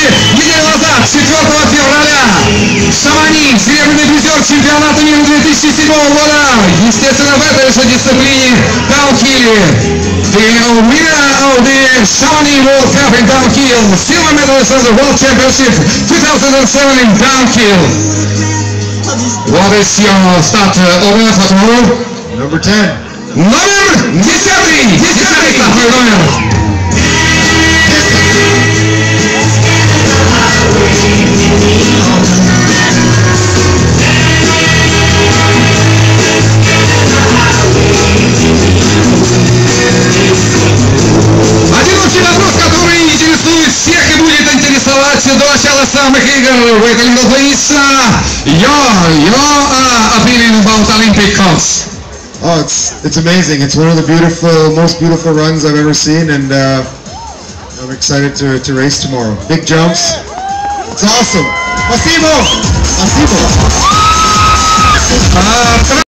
неделю назад, 4 февраля. Шамани, серебряный призер чемпионата мира 2007 года. Естественно, в этой же дисциплине даунхилле. The winner of the Chamonix World Cup in downhill, silver medalist of the World Championship 2007 in downhill. What is your start order for tomorrow? Number 10. Номер 10! 10 стартовый номер! Один общий вопрос, который интересует всех и будет интересовать до начала самых игр в этой Little Place. Your opinion about Olympic course? Oh, it's amazing. It's one of the most beautiful runs I've ever seen, and I'm excited to race tomorrow. Big jumps. It's awesome. Спасибо. Спасибо.